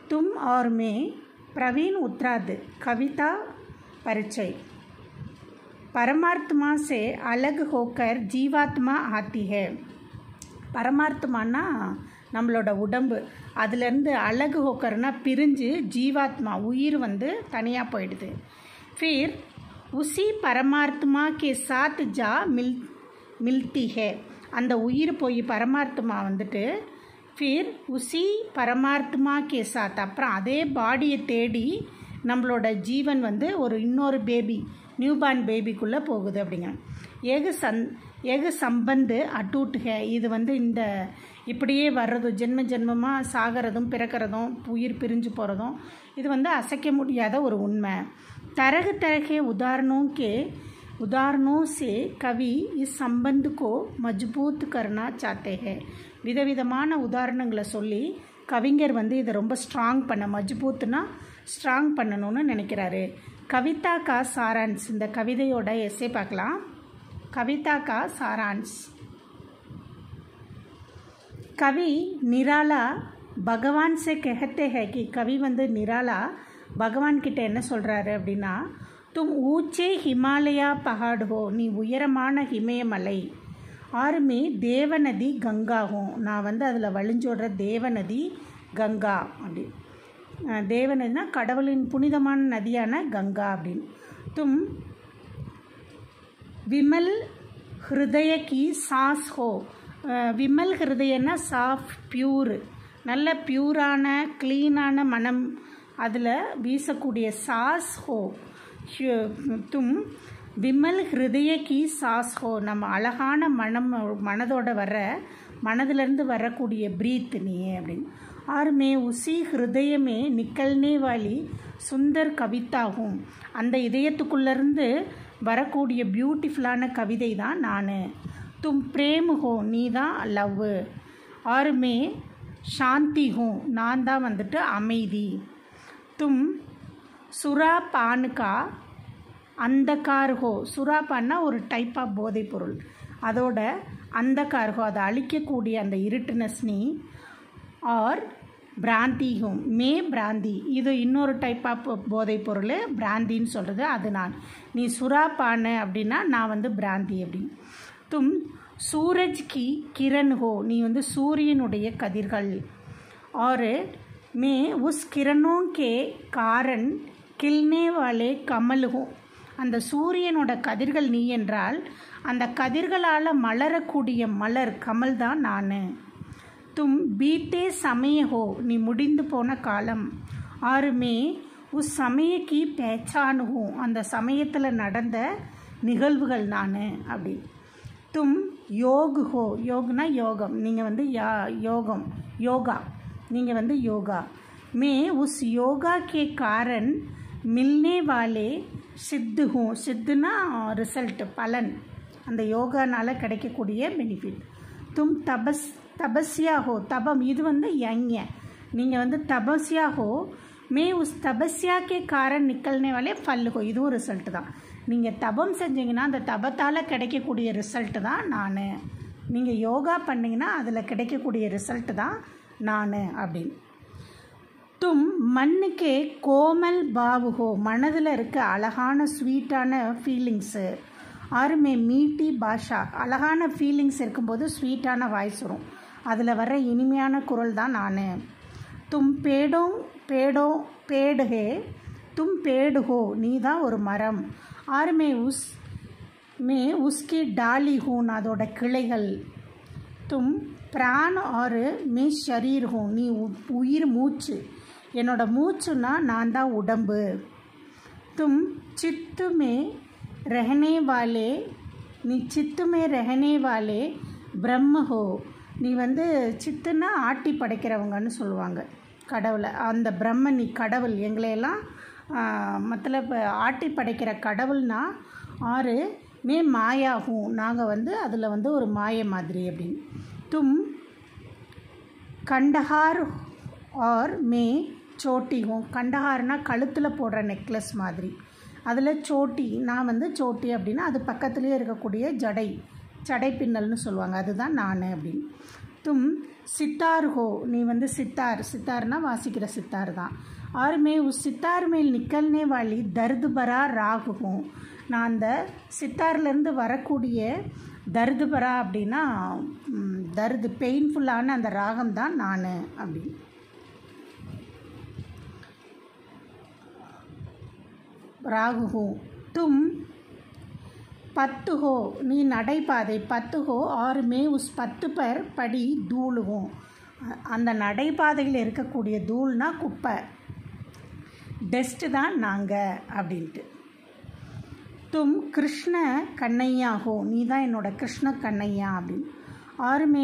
तुम और मैं प्रवीण उत्तरार्ध कविता परिचय। परमात्मा से अलग होकर जीवात्मा आती है। பரமாத்மானா நம்மளோட உடம்பு, அதுலேருந்து அழகு ஹோக்கர்னா பிரிஞ்சு ஜீவாத்மா உயிர் வந்து தனியாக போயிடுது. फिर उसी परमात्मा के साथ जा मिलती है. அந்த உயிர் போய் பரமாத்மா வந்துட்டு फिर उसी परमात्मा के साथ அப்புறம் அதே பாடியை தேடி நம்மளோட ஜீவன் வந்து ஒரு இன்னொரு பேபி, நியூபார்ன் பேபிக்குள்ளே போகுது அப்படிங்க. ஏக சம்பந்து அட்டூட் ஹே. இது வந்து இந்த இப்படியே வர்றதும் ஜென்ம ஜென்மமாக சாகிறதும் பிறக்கிறதும் உயிர் பிரிஞ்சு போகிறதும் இது வந்து அசைக்க முடியாத ஒரு உண்மை. तरह तरह के उदाहरणों से कवि इस संबंध को मजबूत करना चाहते हैं. விதவிதமான உதாரணங்களை சொல்லி கவிஞர் வந்து இதை ரொம்ப ஸ்ட்ராங் பண்ண, மஜ்பூத்னா ஸ்ட்ராங் பண்ணணும்னு நினைக்கிறாரு. கவிதா கா சாரான்ஸ், இந்த கவிதையோட எஸ்ஸே பார்க்கலாம். कविता का सारांश. कवि निराला भगवान से कहते हैं कि कवि வந்து निराला भगवान கிட்ட என்ன சொல்கிறாரு அப்படின்னா, तुम ऊंचे हिमालय पहाड़ हो, நீ உயரமான இமயமலை. और मैं தேவநதி கங்கா ஹோ, நான் வந்து அதில் வழிஞ்சோடுற தேவநதி கங்கா அப்படி. தேவநதினா கடவுளின் புனிதமான நதியான கங்கா அப்படின்னு. तुम विमल हृदय की सांस हो. विमल हृदयना साफ प्यूर, நல்ல பியூரான க்ளீனான மனம் அதில் வீசக்கூடிய சாஸ் ஹோ. தும் விமல் ஹிருதய கி சாஸ் ஹோ, நம்ம அழகான மனதோட வர்ற மனதிலேருந்து வரக்கூடிய பிரீத் நீ அப்படின்னு. और मैं उसी हृदय में निकलने वाली சுந்தர் கவிதாகும், அந்த இதயத்துக்குள்ளேருந்து வரக்கூடிய பியூட்டிஃபுல்லான கவிதை தான் நான். தும் பிரேம் ஹோ, நீ தான் லவ். ஆர் மே சாந்தி ஹூ, நான் தான் வந்துட்டு அமைதி. தும் சுராபானுக்கா அந்தகார் ஹோ. சுராபான்னா ஒரு டைப் ஆஃப் போதைப் பொருள், அதோட அந்தகார் ஹோ அதை அழிக்கக்கூடிய அந்த இருட்டுனஸ் நீ. ஆர் பிராந்தி ஹூ, மே பிராந்தி, இது இன்னொரு டைப் ஆஃப் போதைப் பொருள், பிராந்தின்னு சொல்கிறது, அது நான். நீ சுறாப்பான அப்படின்னா நான் வந்து பிராந்தி அப்படின்னு. தும் சூரஜ் கி கிரண் ஹோ, நீ வந்து சூரியனுடைய கதிர்கள். और मैं उस किरणों के कारण खिलने वाले कमल हूँ. அந்த சூரியனோட கதிர்கள் நீ என்றால் அந்த கதிர்களால் மலரக்கூடிய மலர் கமல் தான் நான். तुम बीते समय हो, நீ முடிந்து போன காலம். और मैं उस समय की पहचान हूँ, அந்த சமயத்தில் நடந்த நிகழ்வுகள் நான் அப்படி. तुम योग हो, யோக்னா யோகம், நீங்கள் வந்து யோகா, நீங்கள் வந்து யோகா. मैं उस योगा के कारण मिलने वाले सिद्ध हूँ. सिद्धனா ரிசல்ட், பலன், அந்த யோகானால் கிடைக்கக்கூடிய பெனிஃபிட். तुम तपस्या हो, तपम, இது வந்து யங்க, நீங்கள் வந்து तपस्या हो. मैं उस तपस्या के कारण निकलने वाले फल हो, இதுவும் ரிசல்ட் தான். நீங்கள் தபம் செஞ்சீங்கன்னா அந்த தபத்தால் கிடைக்கக்கூடிய ரிசல்ட் தான் நான். நீங்கள் யோகா பண்ணிங்கன்னா அதில் கிடைக்கக்கூடிய ரிசல்ட் தான் நான் அப்படின்னு. தும் மண்ணுக்கே கோமல் பாவு ஹோ, மனதில் இருக்க அழகான ஸ்வீட்டான ஃபீலிங்ஸு. ஆறுமே மீட்டி பாஷா, அழகான ஃபீலிங்ஸ் இருக்கும்போது ஸ்வீட்டான வாய்ஸ் வரும், அதில் வர்ற இனிமையான குரல் தான் நான். தும் பேடு ஹே, தும் பேடு ஹோ, நீ தான் ஒரு மரம். ஆர் மே உஸ்கி டாலி ஹூ, நான் அதோட கிளைகள். தும் பிரான் ஆர் மே ஷரீர் ஹூ, நீ உயிர் மூச்சு, என்னோட மூச்சுன்னா நான் தான் உடம்பு. தும் சித்து மே रहने वाले, நீ சித்து மே रहने वाले பிரம்ம ஹோ, நீ வந்து சித்துன்னா ஆட்டி படைக்கிறவங்கன்னு சொல்லுவாங்க கடவுளை, அந்த பிரம்ம நீ கடவுள், எங்களையெல்லாம் மத்தலப் ஆட்டி படைக்கிற கடவுள்னா. ஆறு மே மாயாகும், நாங்கள் வந்து அதில் வந்து ஒரு மாய மாதிரி அப்படின்னு. தும் கண்டஹார் ஆர் மே சோட்டி ஹூ, கண்டஹார்னால் கழுத்தில் போடுற நெக்லஸ் மாதிரி, அதில் சோட்டி, நான் வந்து சோட்டி அப்படின்னா அது பக்கத்துலேயே இருக்கக்கூடிய ஜடை பின்னல்னு சொல்லுவாங்க, அதுதான் நான் அப்படின்னு. தும் सितार हो நீ வந்து सितार सितारனா வாசிக்கிற सितार தான் और मैं उस सितार में निकलने वाली दर्द भरा राग हूँ நான் அந்த சித்தார்லேருந்து வரக்கூடிய தர்து பரா அப்படின்னா தர்து பெயின்ஃபுல்லான அந்த ராகம் தான் நான் அப்படின்னு ராகு ஹூ தும் पत्त हो नी नடைபாதை पत्त हो और मैं उस पत्त पर पड़ी धूल हूँ அந்த நடைபாதையில் இருக்கக்கூடிய தூள்னா குப்பை டஸ்ட் தான் நாங்கள் அப்படின்ட்டு तुम कृष्ण कन्हैया हो நீ தான் என்னோட கிருஷ்ண கண்ணையா அப்படின்னு और मैं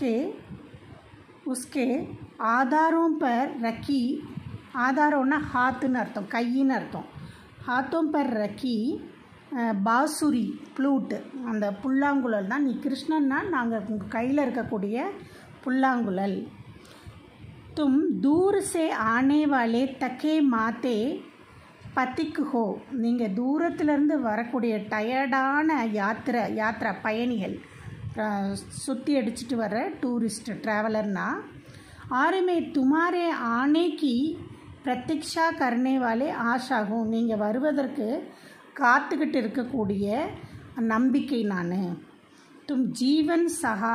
उसके आधारों पर रखी आधारोंना हाथன்னு அர்த்தம் கையின்னு அர்த்தம் हाथों पर रखी बांसुरी फ्लूट அந்த புல்லாங்குழல் தான் நீ கிருஷ்ணன்னா நாங்கள் உங்கள் கையில் இருக்கக்கூடிய புல்லாங்குழல் तुम दूर से आने वाले तके माते पथिक हो நீங்கள் தூரத்துலேருந்து வரக்கூடிய டயர்டான யாத்திரை பயணிகள் சுற்றி அடிச்சுட்டு வர டூரிஸ்ட் ட்ராவலர்னா और मैं तुम्हारे आने की प्रतीक्षा करने वाले आशा हूँ நீங்கள் வருவதற்கு காத்துக்கிட்டு இருக்கக்கூடிய நம்பிக்கை நான் தும் ஜீவன்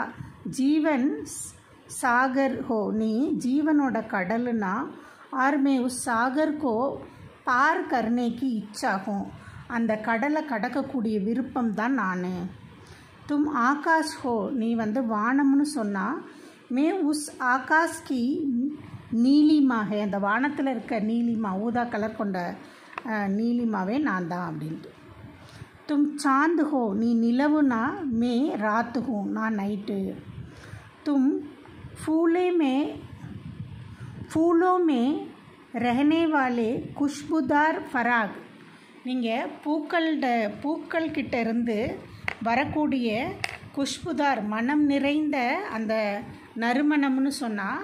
சாகர் ஹோ நீ ஜீவனோட கடலுனா और मैं उस सागर को पार करने की इच्छा हूँ அந்த கடலை கடக்கக்கூடிய விருப்பம் தான் நான் தும் ஆகாஷ் ஹோ நீ வந்து வானம்னு சொன்னால் மே உஸ் ஆகாஷ் கி நீலிமாக அந்த வானத்தில் இருக்க நீலிமா ஊதா கலர் கொண்ட நீலிமாவே நான் தான் அப்படின்ட்டு तुम चांद हो நீ நிலவுனா மே रात हूँ நான் நைட்டு तुम फूलों में रहने वाले खुशबूदार फराग நீங்கள் பூக்கள் கிட்ட இருந்து வரக்கூடிய குஷ்புதார் மனம் நிறைந்த அந்த நறுமணம்னு சொன்னால்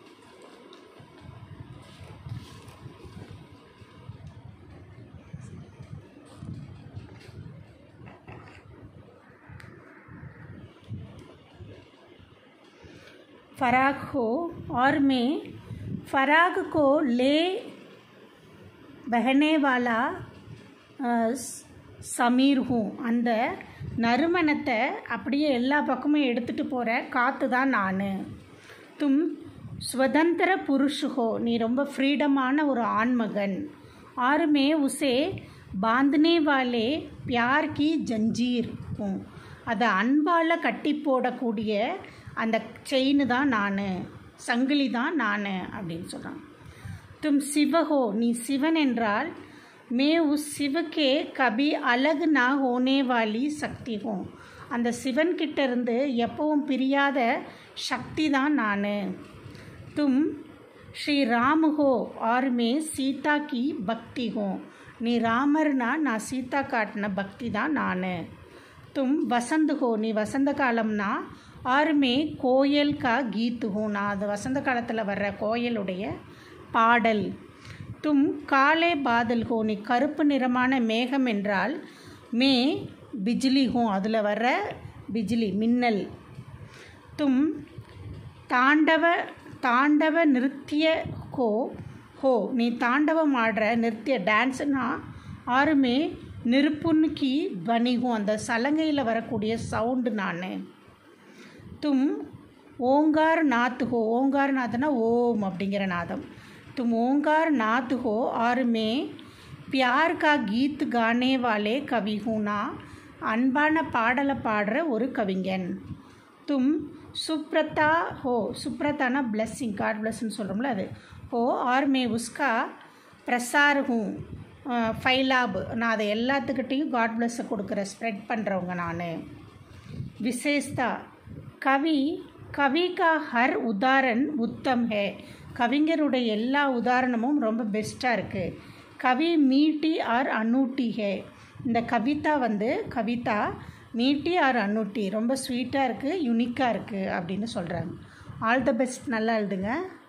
फराग हो और मैं फराग को ले बहने वाला समीर हूँ அந்த நறுமணத்தை அப்படியே எல்லா பக்கமும் எடுத்துகிட்டு போகிற காற்று தான் நான் தும் स्वतंत्र पुरुष हो நீ ரொம்ப ஃப்ரீடமான ஒரு ஆண்மகன் और मैं उसे बांधने वाले प्यार की जंजीर हूँ அதை அன்பால் கட்டி போடக்கூடிய அந்த செயின் தான் நான் சங்கிலி தான் நான் அப்படின்னு சொல்கிறான் தும் சிவஹோ நீ சிவன் என்றால் மே உஸ் சிவக்கே கபி அலகு நா ஹோனே வாலி சக்தி ஹோ அந்த சிவன்கிட்ட இருந்து எப்பவும் பிரியாத சக்தி தான் நான் தும் ஸ்ரீ ராம் ஹோ ஆர் மே சீதா கி பக்தி ஹோ நீ ராமர்னா நான் சீதா காட்டின பக்தி தான் நான் தும் வசந்த் ஹோ நீ வசந்த காலம்னா और मैं கோயல் கா கீத் ஹூ நான் அது வசந்த காலத்தில் வர்ற கோயலுடைய பாடல் தும் காலே பாதல் ஹோ நீ கருப்பு நிறமான மேகம் என்றால் மே பிஜ்லி ஹூ அதில் வர்ற பிஜ்லி மின்னல் தும் தாண்டவ நிறுத்திய ஹோ நீ தாண்டவம் ஆடுற நிறுத்திய டான்ஸ்னா ஆறுமே நிருப்புன்கி துவனிகும் அந்த சலங்கையில் வரக்கூடிய சவுண்டு நான் तुम ओंकार नाथ हो ओंकार नाथना ओम அப்படிங்கிற நாதம் तुम ओंकार नाथ हो और मैं प्यार का गीत गाने वाले कवि हूँ நான் அன்பான பாடலை பாடுற ஒரு கவிஞன் तुम सुप्रता हो सुप्रताना ब्लेसिंग गाड ब्लेस्ன்னு சொல்கிறோம்ல அது हो और मैं उसका प्रसार हूँ ஃபைலாப் நான் அதை எல்லாத்துக்கிட்டையும் காட் பிளஸ்ஸை கொடுக்குற ஸ்ப்ரெட் பண்ணுறவங்க நான் விசேஷதா கவி கா ஹர் உதாரண் உத்தம் ஹே கவிஞருடைய எல்லா உதாரணமும் ரொம்ப பெஸ்ட்டாக இருக்குது கவி மீட்டி ஆர் அன்னூட்டி ஹே இந்த கவிதா மீட்டி ஆர் அன்னூட்டி ரொம்ப ஸ்வீட்டாக இருக்குது யூனிக்காக இருக்குது அப்படின்னு சொல்கிறாங்க ஆல் த பெஸ்ட் நல்லா எழுதுங்க